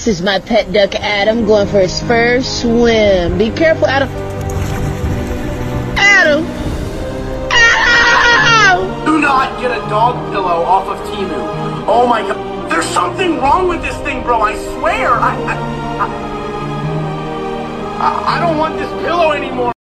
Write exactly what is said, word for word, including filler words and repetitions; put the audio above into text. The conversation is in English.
This is my pet duck Adam going for his first swim. Be careful, Adam. Adam! Adam! Do not get a dog pillow off of Temu. Oh my god. There's something wrong with this thing, bro. I swear. I, I, I, I don't want this pillow anymore.